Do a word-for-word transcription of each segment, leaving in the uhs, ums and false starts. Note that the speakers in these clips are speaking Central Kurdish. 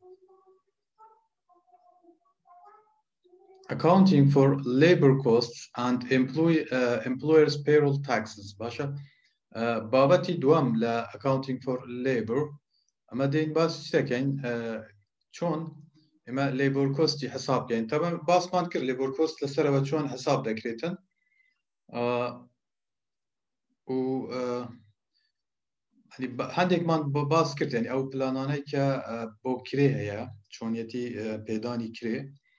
Accounting for labor costs and employee uh, employers payroll taxes. باشا uh, بابتي دوام ل accounting for labor اما دين باس شتكين uh, شون اما labor cost حساب يعني طبعا باس ما نذكر labor cost لسر شون حساب دكريتن uh, و uh, يعني هندێک مان باس کرد يعني ئەو پلانانەی کە بۆ کرێ هەیە چۆنیەتی پێدانی کرێ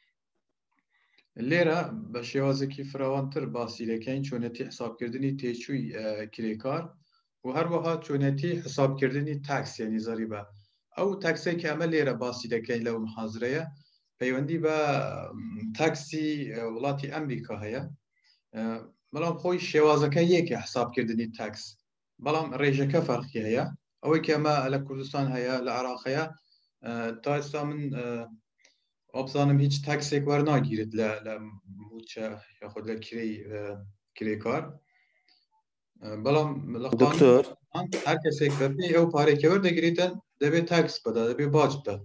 لێرە بە شێوازێکی فراوانتر باسی دەکەین چۆنەتی حسابکردنی تێچووی کرێکار و هەروەها چۆنەتی حسابکردنی تاکس یعنی زەریبە ئەو تاکسێک کە ئەمە لێرە باسی دەکەین لەو محازرەیە پەیوەندی بە تاکسی وڵاتی ئەمریکا هەیە بەڵام خۆی شێوازەکە یەکە حسابکردنی تاکس بەڵام ڕێژەکە فەرقی هەیە ئەوەی کە ئەمە لە کوردستان هەیە لە عێراق هەیە تا ئێستا من ئەبزانم هیچ تاکسێک وەرناگیرێت لە موچە یاخود لە کرێی کرێکار بەڵام لە قانون هەر کەسێک بەپێی ئەو پارێکە وەردەگریتن دەبێت تاکس بەدا دەبێت باج بدات.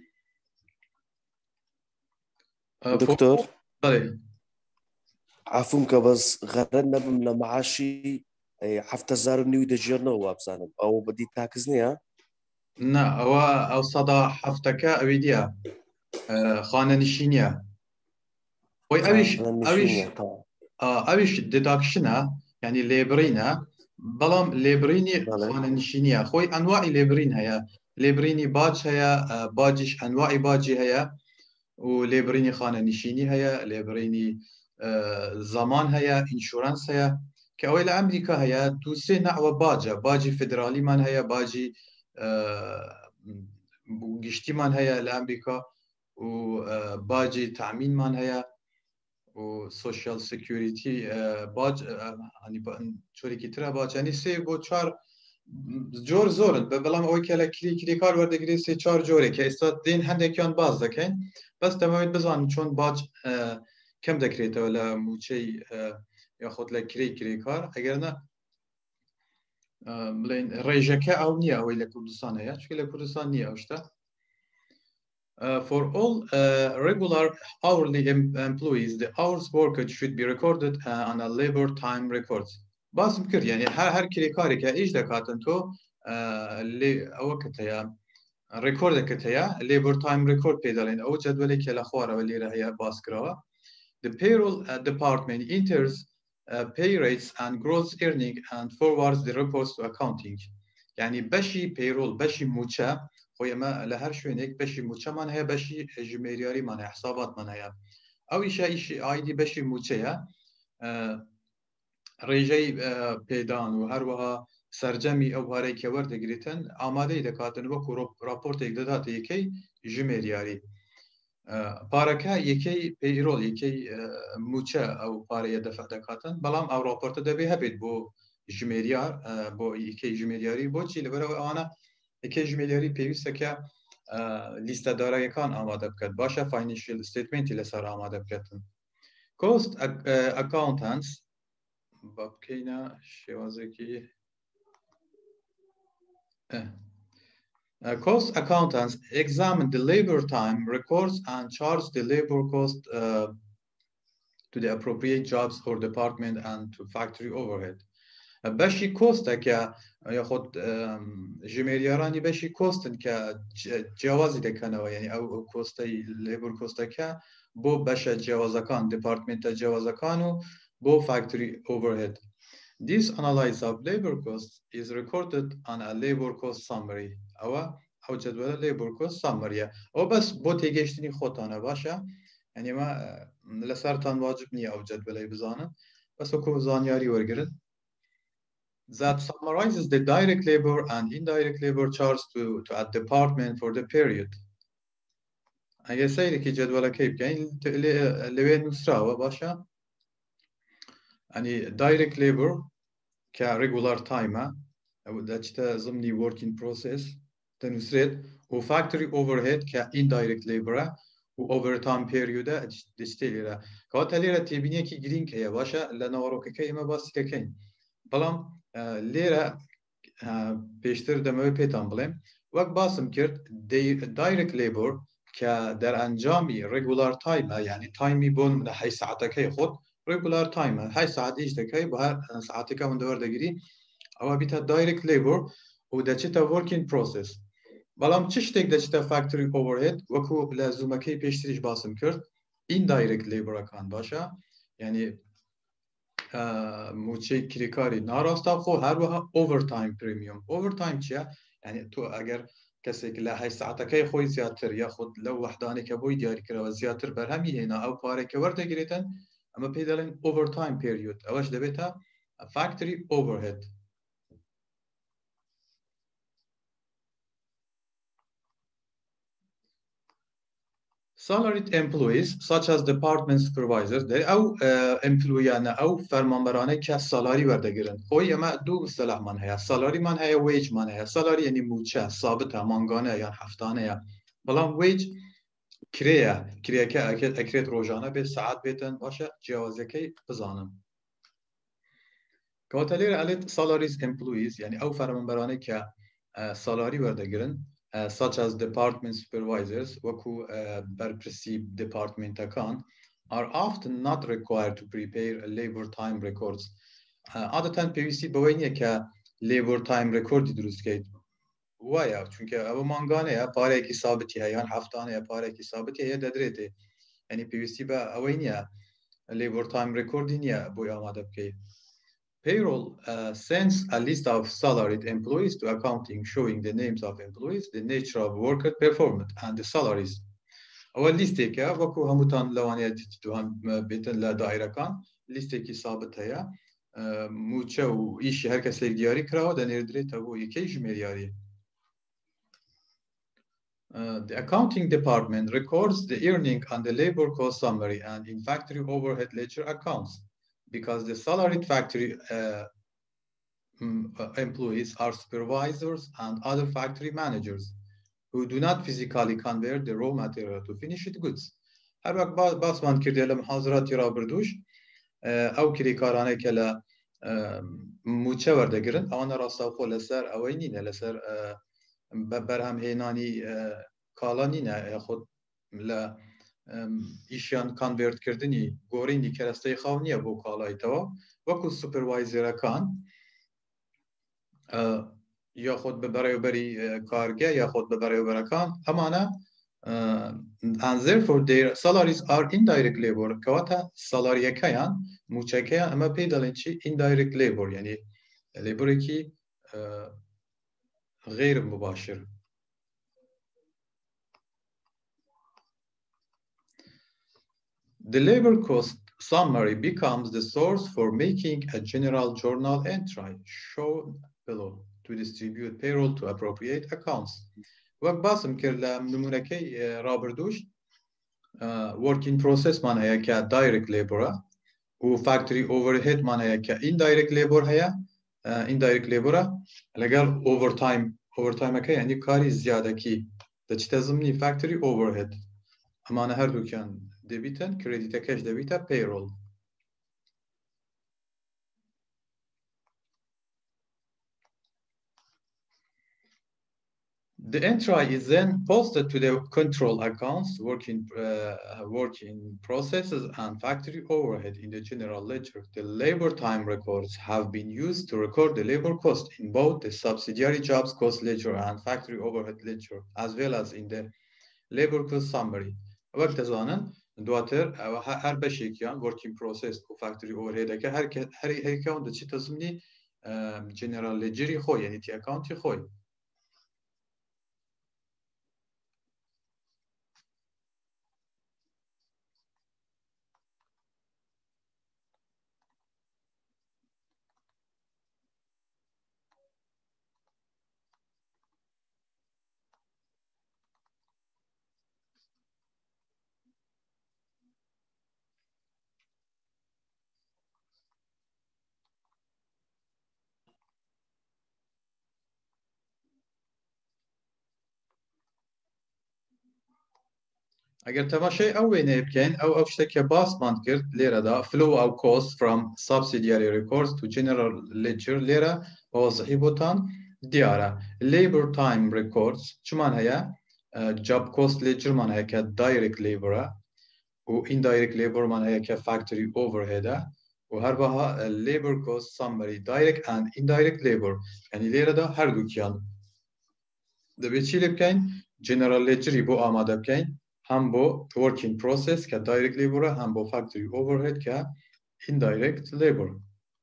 دکتۆر عفوم کە بەس غەرەن نەبم لە مەعاشی حەفت هەزار و نیو دەژێرنەوە وابزانم ئەو بەدی تاکس نییە؟ نا ئەوە ئەو سەدا حەفتەکە ئەوی دیە خانەنشینیە خۆی ئەویش ئەویش ئەویش دیداکشنە یعنی لێبڕینە بەڵام لێبڕینی خانەنشینیە خۆی ئەنواعی لێبڕین هەیە لێبڕینی باج هەیە باجیش ئەنواعی باجی هەیە و لێبڕینی خانەنشینی هەیە لێبڕینی زەمان هەیە ئینشورانس هەیە کە ئەوەی لە ئەمریکا هەیە دوو سێ نەحوە باجە باجی فدرالیمان هەیە باجی گشتیمان هەیە لە ئەمریکا و باجی تامینمان هەیە و سوشیال سکیوریتی باج چۆرێکی ترە باجانی سێ بۆ چوار جۆر زۆرن بەڵام ئەوەی کە لە کلی کلیکار وەردەگرێت سێ چوار جۆرێک کە ئێستا دێن هەندێکیان باز دەکەین بەس دەمەوێت بزانین چۆن باج کەم دەکرێتەوە لە موچەی یاخود لە کرێی کرێکار ئەگەرنە بڵێن ڕێژەکە ئەو نییە ئەوەی لە کوردستان هەیە چکە لە کوردستان نییە ئەو شتە. For all uh, regular hourly employees, the hours worked should be recorded uh, on a labor time records. باسم کرد یعنی هەر هەر کرێکارێکە ئیش دەکاتن تۆ ئەوە کەتەیە ڕێکۆردەکەت هەیە labor time record پێ دەڵێن ئەو جەدوەلێکە لە خوارەوە لێرە هەیە باسکراوە. The payroll uh, department enters uh, pay rates and gross earning and forwards the reports to accounting. یعنی بەشی payroll بەشی موچە خۆی ئەمە لە هەر شوێنێک بەشی موچەمان هەیە بەشی ژمێریاریمان هەیە حساباتمان هەیە ئەو ئیشە ئیشی ئایدی بەشی موچەیە ڕێژەی پێدان و هەروەها سەرجەمی ئەو هەرەی کە وەردەگریتن ئامادەی دەکاتن وەکو راپۆرتێک دەدات یەکەی ژمێریاری پارەکە یەکەی پەیرۆڵ یەکەی موچە ئەو پارەیە دەفع دەکاتن بەڵام ئەو راپۆرتە دەبێ هەبێت بۆ ژمێریار بۆ یەکەی ژمێریاری بۆچی لەبەرەوە ئەوانە یەکەی ژمێریاری پێویستەکە لیستە داراییەکان ئامادە بکات باشە فاینانشیل ستیتمنتی لەسەر ئامادە بکاتن. Cost accountants بە بکەینە شێوازێکی Uh, cost accountants examine the labor time records and charge the labor cost uh, to the appropriate jobs or department and to factory overhead. بەشی کۆستەکە یاخود ژمێریارانی بەشی کۆستن کە جیاوازی دەکەنەوە یعنی ئەو کۆستەی لێبر کۆستەکە بۆ بەشە جیاوازەکان دپارتمنتە جیاوازەکان و بۆ factory overhead. This analysis of labor costs is recorded on a labor cost summary. ئەوە ئەو جەدوەلە labor cost summary-ە ئەو بەس بۆ تێگەیشتنی خۆتانە باشە یعنی ئێمە لەسەرتان واجب نییە ئەو جەدوەلەی بزانن بەس وەکو زانیاری وەرگرن. That summarizes the direct labor and indirect labor charged to, to a department for the period. ئەگە سەیرێکی جەدوەلەکەی بکەین لەوێ نووسراوە باشە ئەنی direct labor کە regular time-ە ئەو دەچتە زمنی working process دەنووسرێت و factory overhead کە indirect labor-ە و overtime period-ە دەچتێ لێرە کەواتە لێرە تێبینیەکی گرنگ هەیە باشە لە ناوەڕۆکەکەی ئێمە باسی دەکەین بەڵام لێرە پێشتر دەمەوێت پێتان بڵێم وەک باسم کرد دایرکت لێبۆر کە دەرئەنجامی ڕێگولار تایمە یعنی تایمی بۆ لە حی ساعتەکەی خۆت ڕێگولار تایمە هەی ساعت ئیش دەکەی بە هەر ساعتەکە من دەوەردەگیری ئەوە بیتە دایرکت لێبۆر و دەچێتە ورکین پرۆسس بەڵام چ شتێک دەچێتە فاکتوری ئۆڤەرهێد وەکو لە زوومەکەی پێشتریش باسم کرد ئیندایرکت لێبۆرەکان باشە یعنی موچەی کریکاری ناڕاستە خۆ هەروەها ئۆڤەرتایم پرمیوم ئۆڤەرتایم چییە یعنی تۆ ئەگەر کەسێک لە هەی ساعتەکەی خۆی زیاتر یاخود لەو وەحدانێکە بۆی دیاریکراوە زیاتر بەرهەمی هێنا ئەو پارێکە وەردەگرێتن ئەمە پێی دەڵێن ئۆڤەرتایم پێریۆد ئەوەش دەبێتە فاکتوری ئۆڤەرهێد. Salaried employees such as department supervisors de ew employeeane ew fermanberane ke salary werdegirin. Oy ema du istilahman heye. Salary man heye, wage man heye. Salary yani muçe, sabit e, mangane yan heftane ya. Balan wage kireye, kireyeke eket ekret rojane bir saat beten başa cihazeki bizanin. Kavatalere alet salaries employees yani ew fermanberane ke salary werdegirin. Uh, such as department supervisors, waku uh, berpresi departmentakan, are often not required to prepare labor time records. Uh, adeten pevîstî baweyniye ke labor time recordi durustkeit. Waya çünkü ev mangane ya pareki sabit ya yan haftane ya pareki sabit ya dedrete. Yani pevîstî be aweyniye labor time recordi niye bu amade bkey. Payroll uh, sends a list of salaried employees to accounting showing the names of employees, the nature of worker performed, and the salaries. أول listeki وكو هموتان لوانيات تدوان بيتن لا دائرة كان listeki sabit هيا موچه و إيش هركس لك دياري كراو ده نردري تبو يكي جميرياري. The accounting department records the earning and the labor cost summary and in factory overhead ledger accounts. Because the salaried factory uh, employees are supervisors and other factory managers who do not physically convert the raw material to finished goods. Her vakt basman kirdiyelim hazırat yara birduş ev kirîkarane ke le muçe werdegirin awana rasta xwe li ser ewê nîne li ser berhem hênanî kala nîne yaxud li îşyan konvertkirtinî gorînî keresteyê xaw niye bû kalayê tewa wekû supervisorekan yaxud bi berêberî karge yaxud bi berêberekan hemane and therefore their salaries are indirect labor kewata salaryekayan muçekeyan ema pê dalên çi indirect labor yani laborekî غêr mubaşir. The labor cost summary becomes the source for making a general journal entry shown below to distribute payroll to appropriate accounts. Vak basım kirle numunekey rabirduş working process man heye ke direct labor'a u factory overhead man heye ke indirect labor heye indirect labor'a legal overtime overtime ke yani kari ziyadeki de çte zımni factory overhead amana her dükkan debiten kredite cash debita payroll. The entry is then posted to the control accounts, working uh, working processes, and factory overhead in the general ledger. The labor time records have been used to record the labor cost in both the subsidiary jobs cost ledger and factory overhead ledger, as well as in the labor cost summary. Vakt ezanın duatır her beşik yan working process bu factory overhead'e her her her account'da çi tazımni general ledger'i xoy yani ti account'i xoy. Eğer temaşe evvene yapken ev evşteki basman kirt lira da flow of cost from subsidiary records to general ledger lira vazihi botan ديارة labor time records شمان هي job cost ledger من هي ك direct labor و indirect labor من هي ك factory overhead وهربها labor cost summary direct and indirect labor يعني ليرة ده هر دو كيان دبي چی لبکن general ledger بو آماده بکن هم بو working process ك direct labor هم بو factory overhead ك indirect labor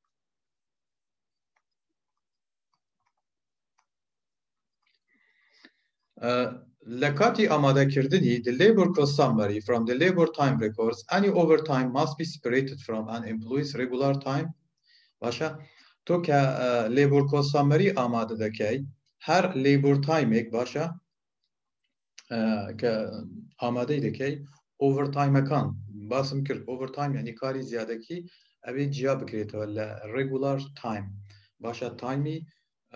لکاتی آماده کردنی the labor cost summary from the labor time records any overtime must be separated from an employee's regular time باشه تو که labor cost summary آماده دکی هر labor time یک باشه که آماده دکی overtime کن باسم کرد overtime یعنی کاری زیاده کی اوی جیا بکریت ولا regular time باشه تایمی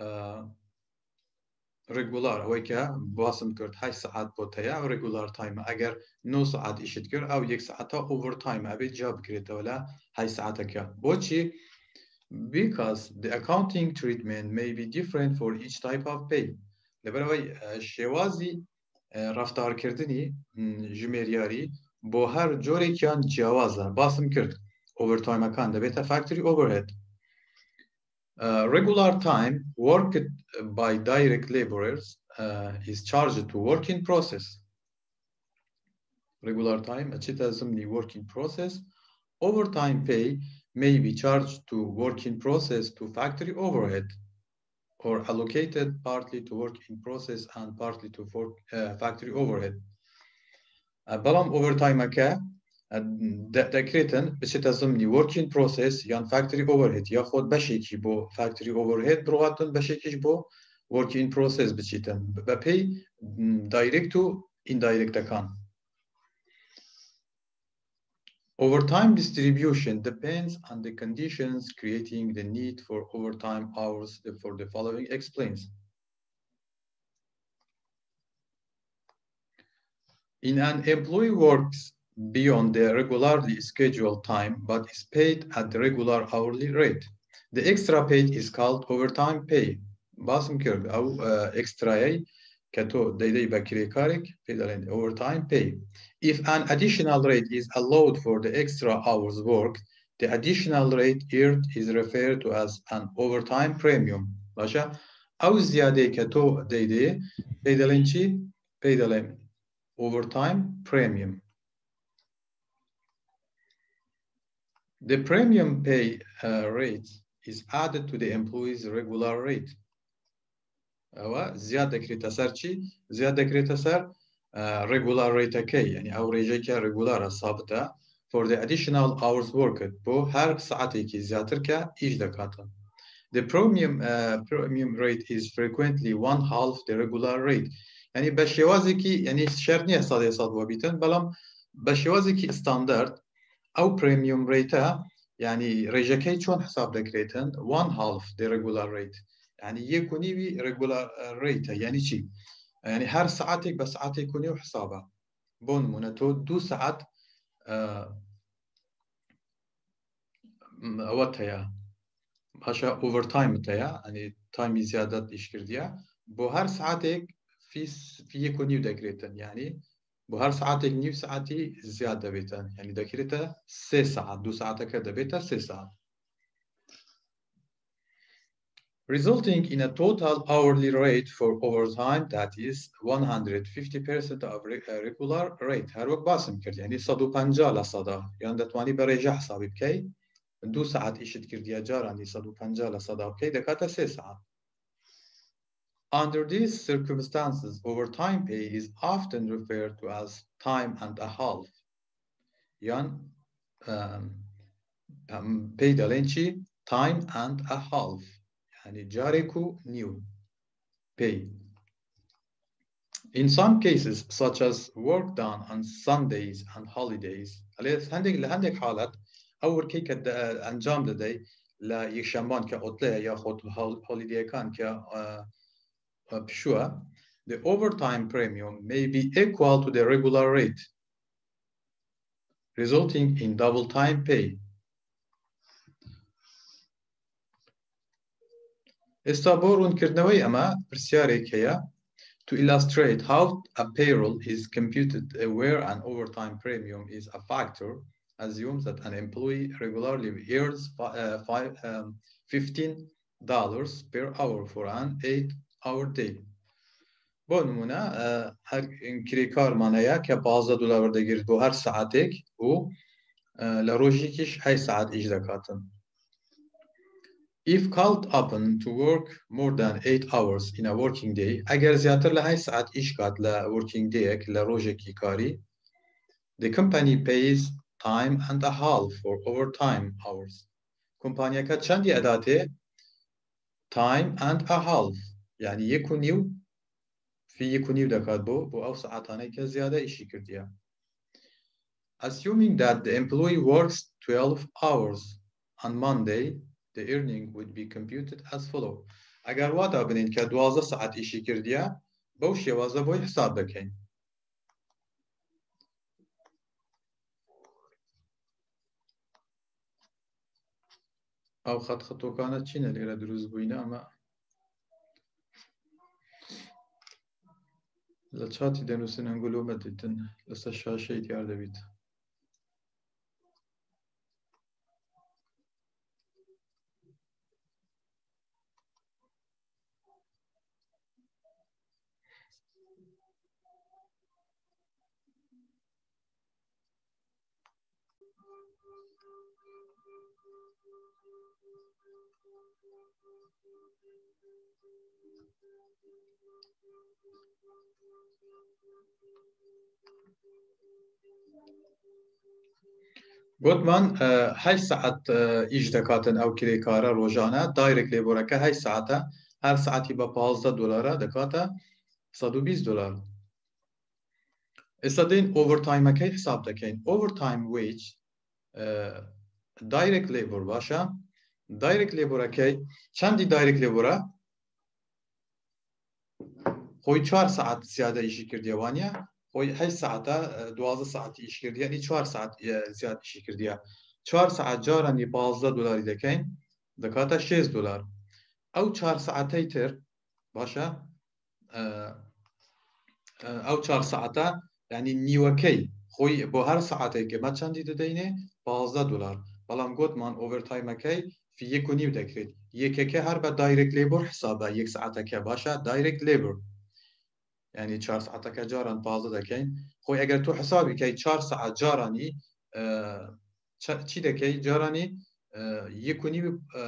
regular اوی که باسم کرد هشت ساعت بوتیا regular time اگر نه ساعت ایشت کرد او یک ساعت overtime اوی جیا بکریت ولا هشت ساعت که بوچی because the accounting treatment may be different for each type of pay لبروی شوازی رفتار کردنی جمعیاری با هر جوری کیان جوازه باسم کرد overtime کان دبیت factory overhead uh, regular time worked by direct laborers uh, is charged to work in process regular time اچیتا زمینی work in process overtime pay may be charged to work in process to factory overhead or allocated partly to work in process and partly to for, uh, factory overhead. بلام overtime که دکریتن بچه ضمنی work in process یان factory overhead یا خود بشیکی بو factory overhead برواتن بشیکیش بو work in process بچیتن بپی direct to indirect کان. Overtime distribution depends on the conditions creating the need for overtime hours for the following explains. In an employee works beyond the regularly scheduled time but is paid at the regular hourly rate. The extra paid is called overtime pay. باسم کرد او extra كتو ديدي بكري كارك في overtime pay. If an additional rate is allowed for the extra hours worked, the additional rate earned is referred to as an overtime premium. باشا أو زيادة كتو ديدي بيدلين شي بيدلين overtime premium. The premium pay uh, rate is added to the employee's regular rate. أو زيادة كريتا سر شي زيادة كريتا سر regular rate كي يعني أو ريجيكا regular ثابتة for the additional hours worked بو هر ساعتي كي زيادة كا إيش دكاتا. The premium uh, premium rate is frequently one half the regular rate. يعني بشوازي كي يعني شرطني صادي صاد وبيتن بلام بشوازي كي standard أو premium rate يعني ريجيكا شون حساب دكريتن one half the regular rate. يعني يكوني بي regular rate يعني شيء يعني هر ساعتك بس ساعتك يكوني وحسابه بون منتو دو ساعات وقتها هاشا overtime تايا يعني تايم زيادة إيش كرديا بو هر ساعتك في في يكوني ودكريتن يعني بو هر ساعتك نيو ساعتي زيادة بيتن يعني دكريتا سي ساعات دو ساعتك دبيتا سي ساعات resulting in a total hourly rate for overtime that is one hundred fifty percent of regular rate. هر وقت باسم کرد يعني صد و پنجاه لصدا يعني دتواني بريجة حسابي بكي دو ساعات إيشت كرد يا جار عندي صد و پنجاه لصدا بكي دكاتا سي ساعات. Under these circumstances, overtime pay is often referred to as time and a half. يعني pay دلنشي time and a half. يعني جاريكو new pay. In some cases, such as work done on Sundays and holidays, عندك لعندك حالات أول كي كد أنجام لدي لا يشمبان كأطلع ياخد holiday كان ك بشوة the overtime premium may be equal to the regular rate, resulting in double time pay. ئێستا بۆ ڕوونکردنەوەی ئەمە پرسیارێک هەیە to illustrate how a payroll is computed where an overtime premium is a factor assume that an employee regularly earns uh, five, um, fifteen dollars per hour for an eight hour day. بۆ نمونە هەر کرێکارمانەیە کە پازدە دلار وەردەگرێت بۆ هەر سەعاتێک و لە ڕۆژێکیش هەشت سەعات ئیش دەکاتن. If called upon to work more than eight hours in a working day, ئەگەر زیاتر لە هەشت سەعات ئیش کات لە working day لە ڕۆژێکی کاری، the company pays time and a half for overtime hours. کۆمپانیەکە چەندی ئەداتێ؟ time and a half، یعنی یەک و نیو في یەک و نیو دەکات بۆ بۆ ئەو سەعاتانەی کە زیادە ئیشی کردیە. Assuming that the employee works twelve hours on Monday, the earning would be computed as follow. ئەگەر واتا بنین کە دوازدە سەعات ئیشی کردیە، بەو شێوازە بۆی حساب دەکەین. ئەو خەت خەتۆکانە چینە لێرە دروست بووینە ئەمە لە چاتی دەنووسن ئەنگلۆمە دیتن لەسەر شاشەی دیار دەبیت. گوتمان هەشت سەعات ئیش دەکاتن ئەو کرێکارە ڕۆژانە دایرێک لێبۆرەکە هەشت سەعاتە هەر سەعاتی بە پازدە دۆلارە دەکاتە سەد و بیست دۆلار. ئێستا دێن ئۆڤەرتایمەکەی حساب دەکەین. ئۆڤەرتایم وێج دایرێک لێبۆر باشە دایرێک لێبۆرەکەی چەندی دایرێک لێبۆرە؟ خۆی چوار سەعات زیادە ئیشی کردیەوانە خۆی هەشت سەعاتە دوازدە سەعاتی ئیش کردی یعنی چوار سەعات زیاد ئیشی کردیە. چوار سەعات جارانی پازدە دۆلاری دەکەین دەکاتە شێست دۆلار. ئەو چوار سەعاتەی تر باشە ئەو چوار سەعاتە یعنی نیوەکەی خۆی بۆ هەر سەعاتێک ئێمە چەندی دەدەینێ پازدە دۆلار. بەڵام گوتمان ئۆڤەرتایمەکەی في یەک و نیو دەکرێت. یەکێکە هەر بە دایرێک لێبۆر حسابە یەک سەعاتەکە باشە دایرێک لێبۆر یعنی چوار ساعتەکە جاران پازدە دەکەین. خۆی ئەگەر تۆ حسابی کەی چوار سەعات جارانی چی دەکەی جارانی یەک و نیو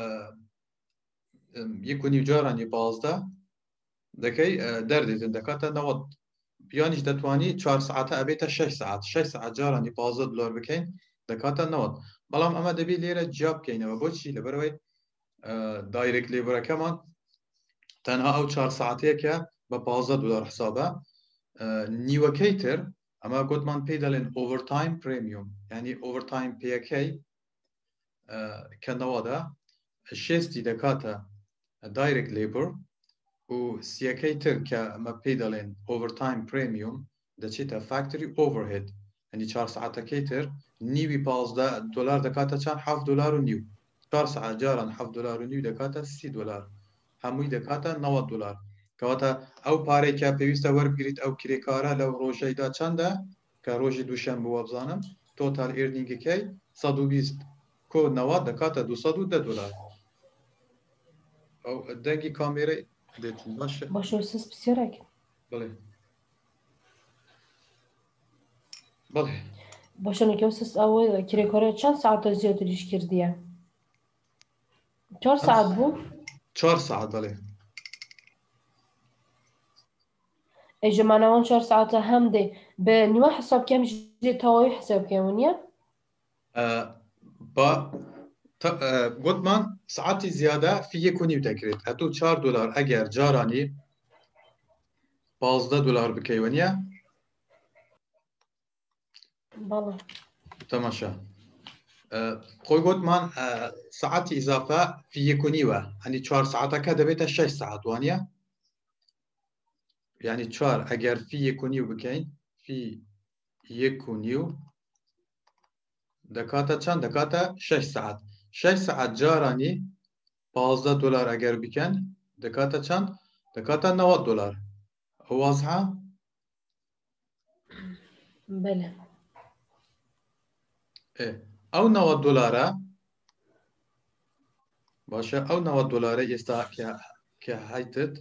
یەک و نیو جارانی پازدە دەکەی دەردێتن دەکاتە نەوەت بیانیش دەتوانی چوار ساعتە ئەبێتە شەش ساعت شەش ساعت جارانی پازدە دلار بکەین دەکاتە نەوەت. بەڵام ئەمە دەبێت لێرە جیاب بکەینەوە بۆچی لەبەرەوەی دایرێک لێبۆرەکەمان تەنها ئەو چوار ساعتەیەکە بە پازدە دلار حسابە. نیوەکەی تر ئەمە گوتمان پێی دەڵێن ئۆڤەرتایم پرێمیوم یعنی ئۆڤەرتایم پێیەکەی کە نەوەدا شێستی دەکاتە دایرێک لێبۆر و سیەکەی تر کە ئەمە پێی دەڵێن ئۆڤەرتایم پرێمیوم دەچێتە فاکتۆری ئۆڤەرهێد یعنی چوار ساعتەکەی تر نیوی پازدە دلار دەکاتە چەند حەوت دلار و نیو. چوار ساعت جاران حەوت دلار و نیو دەکاتە سی دلار هەمووی دەکاتە نەوەت دلار. کەواتە ئەو پارێکە پێویستە وەربگریت ئەو کرێکارە لەو ڕۆژەیدا چەندە کە ڕۆژی دووشەمبە وە بزانم تۆتال ئێرنینگەکەی سەد و بیست کۆ نەوەت دەکاتە دووسەد و دە دلار. ئەو دەنگی کامێرەی دێتن باشە باشە سس پرسیارێک بڵێ بڵێ باشە نەکەو سس ئەوە کرێکارە چەند ساعتە زیاتر ئیش کردیە؟ چوار ساعت بوو؟ چوار ساعت بەڵێ. ئەیژەمانەوان چوار ساعتە هەم دێ بە نیوە حساب کەم ژێ تەواوی حساب کەمونیە؟ با گوتمان ساعتی زیادە في یەک و نیو دەکرێت هەتوو چوار دلار ئەگەر جارانی پازدە دلار بکەیوەنیە بەڵێ تەماشا خۆی گوتمان ساعتی ئیزافە في یەک و نیوە هەنی چوار ساعتەکە دەبێتە شەش ساعت وانە یعنی چوار ئەگەر في یەک و نیو بکەین في یەک و نیو دەکاتە چەند دەکاتە شەش ساعت. شەش ساعت جارانی پازدە دلار ئەگەر بکەن دكاتا چند؟ دكاتا نود دولار. واضحة؟ بله. إيه أو نود دولارة باشا أو نود دولارة يستا ك كهايتد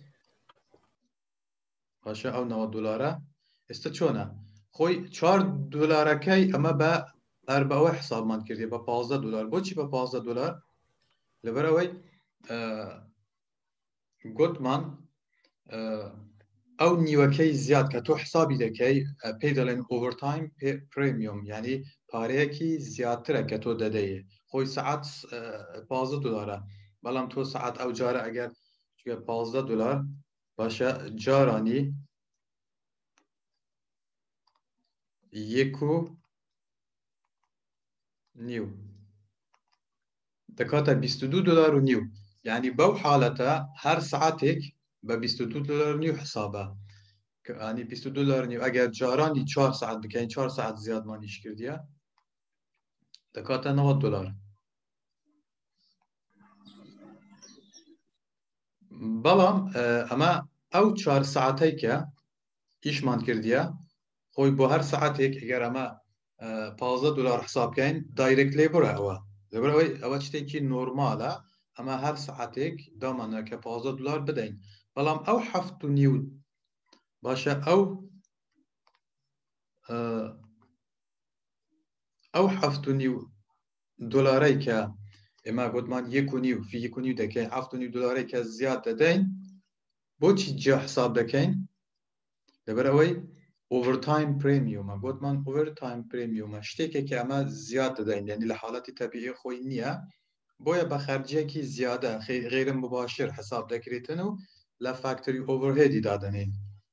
باشا أو نود دولارة يستا شونا خوي چهار دولارة كي أما با أربعة حساب من كردي با پانزده دلار بوچی با پانزده دلار لبروي آه گوتمان آه او نیوکی زیاد که تو حسابی دکی پیدلن اوورتایم پریمیوم یعنی پاره کی زیادتره که تو دادی خوی ساعت پانزده دلاره بلام تو ساعت او جاره اگر چه پانزده دلار باشه جارانی یکو نیو دکاتا بیست و دو دلار و نیو یعنی بو حالته هر ساعتك به بیست و دو دلار نیو حسابه يعني بیست و دو دلار نیو اگر جارانی چهار ساعت بکنین چهار ساعت زیاد مانیش کردیه دکاتا نود دلار بلام اما او چهار ساعتی که ایش مان کردیه خوی با هر ساعتك اگر اما پانزده دلار حساب کن دایرکت لیبره اوه لیبره اوه اوه چیزی که نورماله اما هر ساعتك دامنه که پانزده دلار بدین بلام او هفت و نیو باشه او او هفت و نیو دلاری که اما گفتمان یک و نیو فی یک و نیو دکین هفت و نیو دلاری که زیاد دادین بو چی جا حساب دکین لبره اوی اوورتایم پریمیوم گفتمان اوورتایم پریمیوم شتیکه که اما زیاد دادین یعنی لحالت طبیعی خوی نیه بویا بخرجیه که زیاده غیر مباشر حساب دکریتن و لفاکتوری اوورهیدی دادنین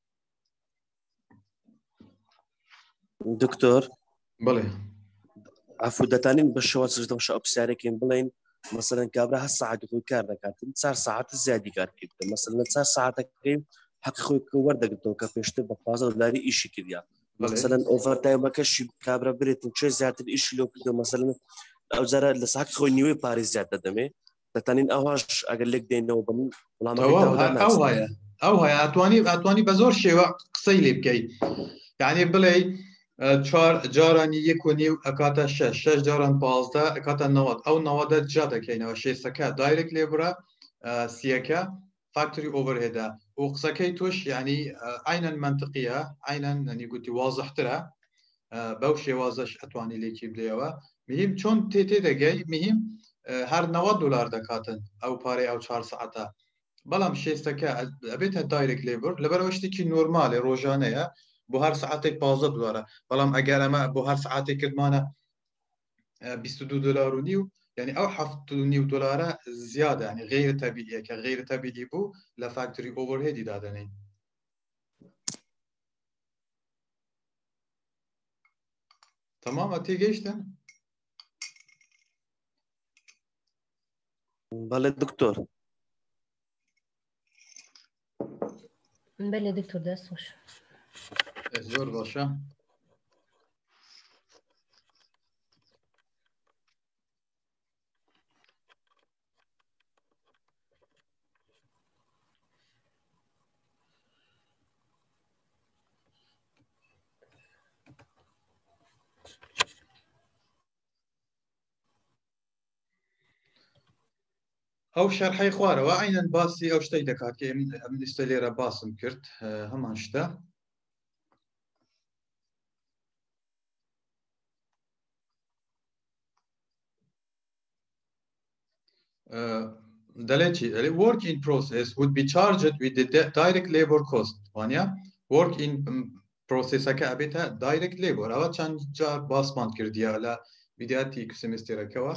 دكتور بله عفو دەتانین بە شێوە چ شە ئەپسیارێکین بڵێن مثلەن کابرا هەست ساعتی خۆی کار دەکاتن چار ساعت زیادی کار کردن مثلەن چار ساعتەکەی حەقی خۆی وەردەگرتەوە کە پێشتر بە پازە دلاری ئیشی کردیا مثلەن ئۆڤەرتایمەکەشی کابرا برێتن چێ زیاتر ئیشی لێ کردو مثلەن ئەو جارە لە ساعتی خۆی نیوەی پارێ زیاد دەدەمێ دەتانین ئەوەش ئەگەر لێک دێنەوە بن وڵامەکەی ئەو هەیە ئەو هەیە ئەتوانی ئەتوانی بە زۆر شێوە قسەی لێ بکەی یعنی بڵێ چهار جارانی یک و نیو اکاتا شش شش جاران پازده اکاتا نود او نواده جا دکینه شیستکه دایرکت لیبره سیکه فاکتوری اوورهیده و قسەکەی توش يعني عينا منطقية عينا يعني قلت واضح ترى بەو شێوازەش ئەتوانی لێکی بدەیەوە مهم چۆن تێ تێ دەگەی مهم هەر نەوەد دلار دەکاتن ئەو پارەی ئەو چهار ساعتە بەڵام شێستەکە ئەبێتە دایرکت لیبر لەبەرەوە شتێکی نۆرمالێ ڕۆژانەیە بۆ هەر ساعتێک پازدە دلارە بەڵام ئەگەر ئەمە بۆ هەر ساعتێک کردمانە بیست و دو دلار و نیو يعني او حفت نيو دولار زيادة يعني غير طبيعية كغير طبيعي بو لفاكتوري اوفر هيد دادنين تمام اتي جيشتن بله دكتور بله دكتور دست خوش زور باشا او شرحي خواره وعينا باسي او شتي دكات كي من استليرا باسم كرت همان شتا دلتي work in process would be charged with the direct labor cost وانيا work in process كا ابيتا direct labor او چند جار باسمان كرديا لا بدايتي كسمستر كوا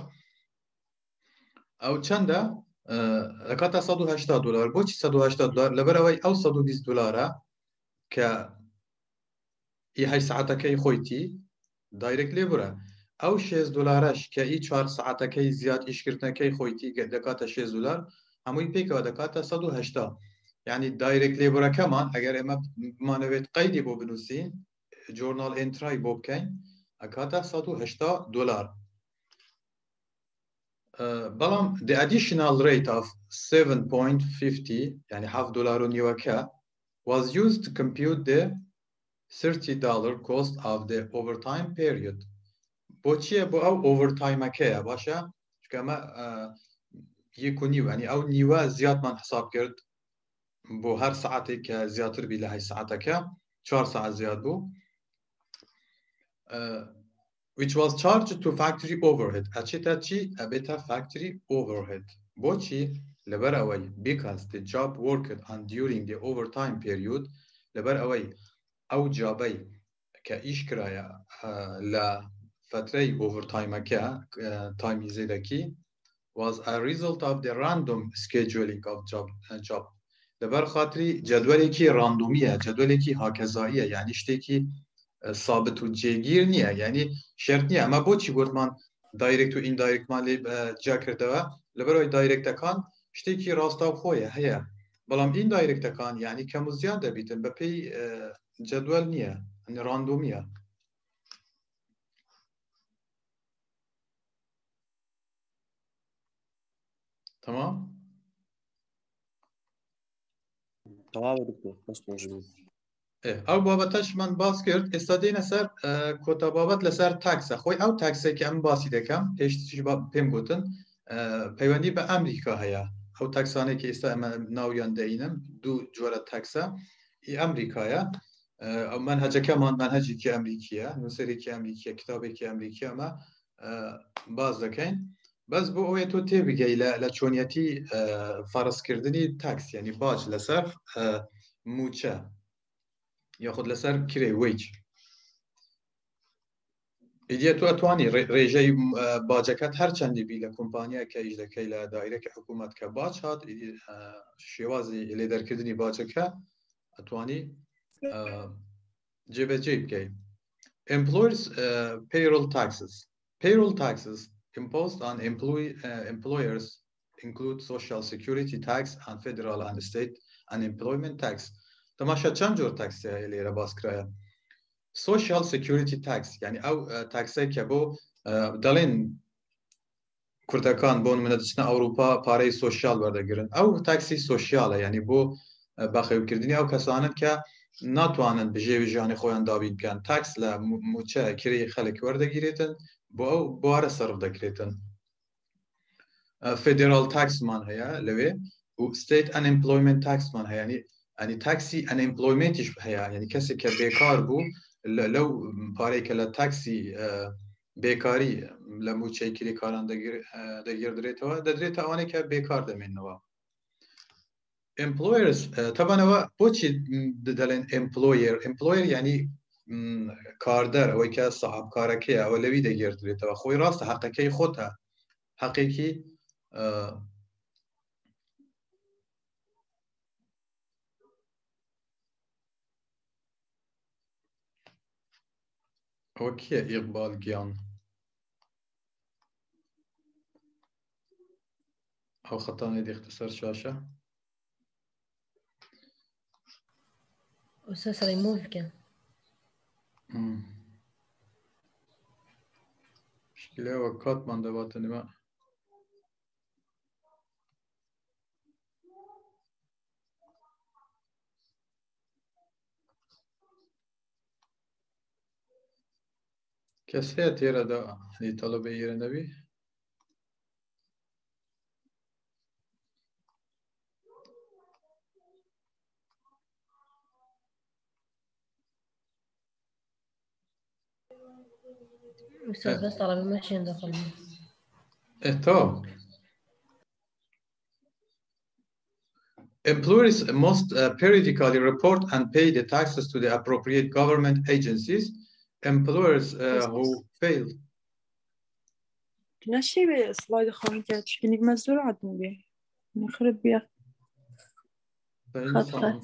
او چنده لکاتا صد و هشتاد دلار بۆچی صد و هشتاد دلار لەبەرەوەی ئەو صد و بیست دلارە کە ئی هەشت ساعتەکەی خۆیتی دایرکت لێبورە ئەو شێست دلارەش کە ئی چوار ساعتەکەی زیاد ئیشکردنەکەی خۆیتی دەکاتە شێست دلار هەمووی پێکەوە دەکاتە صد و هەشتاد یعنی دایرکت لێبورەکەمان ئەگەر ئێمە بمانەوێت قەیدی بۆ بنووسین جۆرنال ئێنترای بۆ بکەین ئەکاتە صد و هەشتاد دلار بلام the additional rate of seven point five zero يعني half دولار ونيوكا was used to compute the thirty dollar cost of the overtime period. بوچیه بو او overtime که باشه كما يكوني يعني او نيوا زياد من حساب کرد بو هر ساعتی که زیادتر بی لهای ساعته که چهار ساعت زیاد بو uh, which was charged to factory overhead. اچیتا چی؟ ابیتا factory overhead. بوچی لبر اوی because the job worked on during the overtime period لبر اوی او جابی که ایش کرایا لفتره overtime که تایم زیده کی was a result of the random scheduling of job. job. لبر خاطری جدولی کی راندومیه، جدولی کی هاکزاییه، یعنی شتی کی ثابت و جگیر نیه، یعنی شرط نیه. اما بو چی گفت من دایرکت و این دایرکت مالی جا کرده و لبروی دایرکت کان شتی کی راستا خویه هیا. بلام این دایرکت کان یعنی کم و زیاده بیتن بپی جدول نیه، یعنی راندومیه. تمام؟ تمام دكتور بس موجود. او بابتش من باز کرد استادین سر کوتا بابت لسر تاکس خوی او تاکسی که ام باسی دکم پشتش با پیم گوتن پیوندی به امریکا هیا او تاکسانه که استا ناویان دینم دو جوره تاکسا ای امریکایا او منهج کمان منهجی که امریکیه نوسری که امریکیه کتابی که امریکیه ما باز دکین بس بو اوی تو تی بگی لچونیتی فرض کردنی تاکس یعنی باج لسر موچه ياخذ لسر كري ويج إذا تو أتواني رجاي باجكات هر چندی بی لکمپانیا که ایجاد کی ل دایره که حکومت که باج هات شوازی لیدر کردنی باجکه أتواني جیب جیب کی employers uh, payroll taxes payroll taxes imposed on employee uh, employers include social security tax and federal and state unemployment tax. تماشا چند جور تاکس لیره باز کرده social security tax یعنی او تاکسی که بو دلین کردکان بون من دچنا اروپا پاره سوشیال برده گرن او تاکسی سوشیاله یعنی بو بخیو کردنی او کسانن که ناتوانن بجی وجهانی خویان دابین کن تاکس ل موچه کری خلک ورده گیریتن بو او بواره صرف دکریتن federal tax من هیا لوی و state unemployment tax من هیا یعنی يعني تاكسي unemploymentش هيا يعني كسي كبيكار بو لو باري كلا تاكسي بيكاري لمو تشيكري كاران دغير دغير دريتوا دريتا واني كبيكار دمنوا employers طبعا هو بوتشي ددلن employer employer يعني كاردر او كا صاحب كاركي او لوي دغير دريتوا خوي راست حقيقي خودها حقيقي اوكي اقبال جيان او خطاني دي اختصار شاشة أستاذ ريموف كان مشكلة وقت من دواتني ما كسية تيرا دا دي طلبة يرى نبي أستاذ بس طلبة ماشي ندخل إيه تو Employers must uh, periodically report and pay the taxes to the appropriate government agencies. Employers uh, who fail. نشي بسلايد خواهی کرد چکنی مزدور عدم بيه نخرب بيه خط خط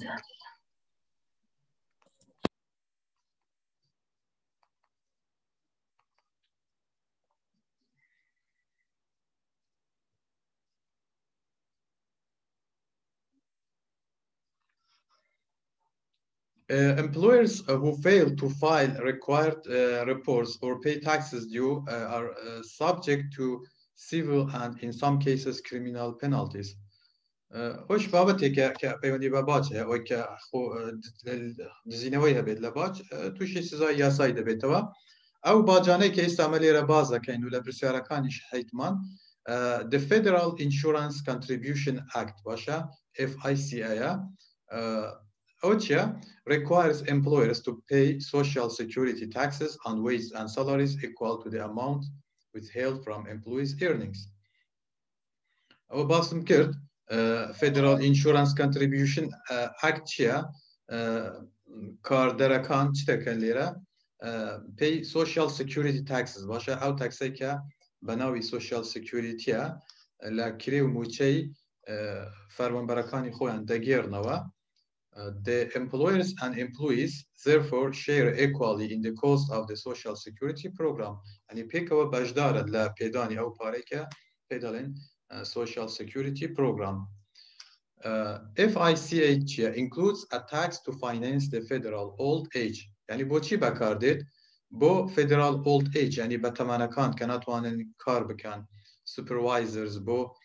Uh, employers uh, who fail to file required uh, reports or pay taxes due uh, are uh, subject to civil and in some cases criminal penalties. وش بابتك كبيوني بابات أو كخو دزينويها بيت لباج توشي سزاي ياساي دبيتوا أو باجاني كاستعمالي ربازة كأنه لبرسيارة كانش حيتمان the Federal Insurance Contribution Act باشا F I C A OCHA requires employers to pay social security taxes on wages and salaries equal to the amount withheld from employees' earnings. أو باسم كرد Uh, Federal Insurance Contribution uh, Act ya karderakan çtekenlere pay social security taxes başa av taxe ki banavi social security ya la kirev muçey fermanberakani xoyan dagirnava the employers and employees therefore share equally in the cost of the social security program. Yani pekava bajdara la pedani av pareka pedalin Uh, social security program. Uh, F I C H includes a tax to finance the federal old age. Yani bu çi bakardet? Bu federal old age yani batamanakan kanatwanen kar bekan supervisors bu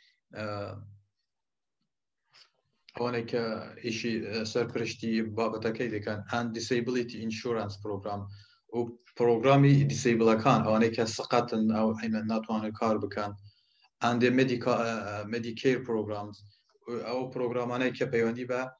onek işi serpirişti babatakay dekan and disability insurance program. O programi disable kan onek sakatın au aynen natwanen kar bekan. And the medical uh, Medicare programs, our programane که پیوندی به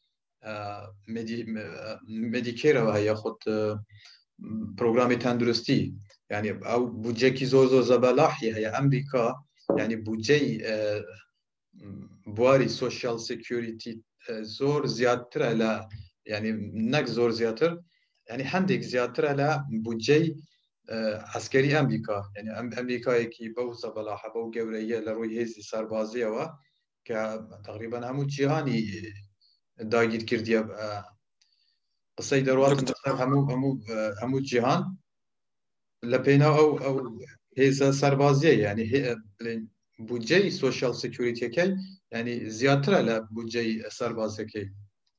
Medicare و یا خود پروگرام تندرستی یعنی او بودجه کی زور زور زبالحیه یا امریکا یعنی بودجه بواری سوشال سکیوریتی زور زیادتر علا یعنی نک زور زیادتر یعنی هندک زیادتر علا بودجه عسكري أمريكا يعني أمريكا يكي بو صبلاحة بو جورية لروي هزي سربازية و كتقريبا همو جهاني دايد كردية قصي دروات همو همو همو جهان لبينا أو أو هزي سربازية يعني هي بودجي سوشيال سيكوريتي كي يعني زيادة لا بودجي سربازية كي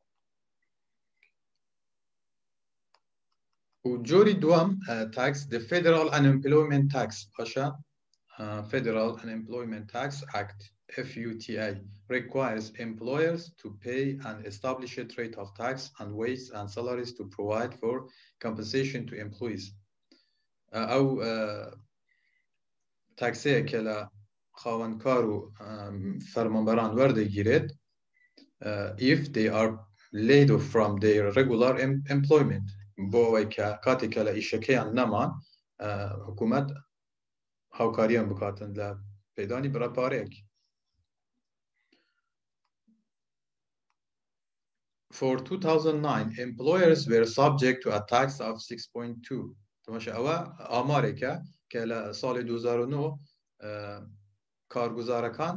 وجوري دوام uh, tax the Federal Unemployment Tax باشا uh, Federal Unemployment Tax Act F U T A requires employers to pay an established rate of tax on wages and salaries to provide for compensation to employees. uh, أو uh, taxيه كلا خاون كارو um, فرمانبران ورده گیرد uh, if they are laid off from their regular em employment. بۆەوەی کە کاتێکە لە ئیشەکەیان نەمان حکوومەت هاوکاریان بکاتن لە پەیدانی بڕەپارەیەک. For two thousand nine, employers were subject to a tax of six point two. تماشا ئەوە ئامارێکە کە لە ساڵی دوو هەزار و نۆ کارگوزارەکان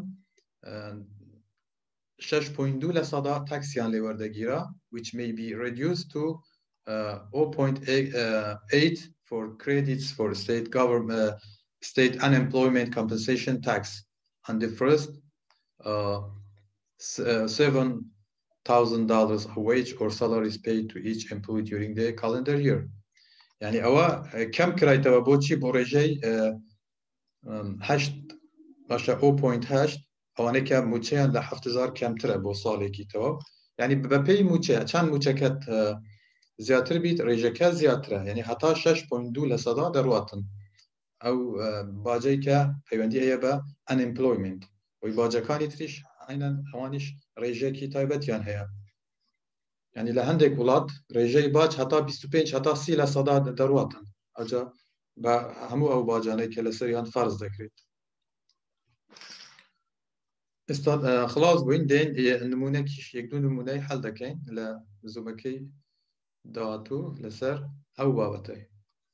شش پوینت دو لە سەدا تاکسیان لێ وەردەگیرا which may be reduced to Uh, zero point eight for credits for state government uh, state unemployment compensation tax on the first uh, uh, seven thousand dollars of wage or salaries paid to each employee during the calendar year. يعني أوا كم كرايتوا بوتشي بورجي هشت باشا zero point eight أو أنا كم موتشي لحفت زار كم ترى بوصالي كتوا يعني ببي موتشي كان موتشكت زیاتر بیت ریجکه زیاتره یعنی حتی شش پوینت دو لصدا درواتن او باجی که پیوندی ایه به unemployment و باجکانی تریش عینا اوانیش ریجکی تایبت یان هیا یعنی لهندک ولاد ریجی باج حتی بیست و پنج حتی سی لصدا درواتن اجا با همو او باجانه که لسریان فرض دکرید. استاد خلاص بوین دین نمونه کش یک دو نمونه حل دکین لزومکی داتو لسر او بابتي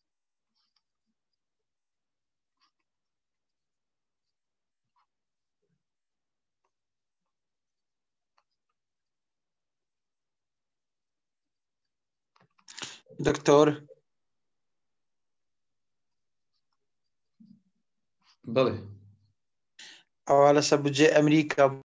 دكتور بله او على سبب جي امريكا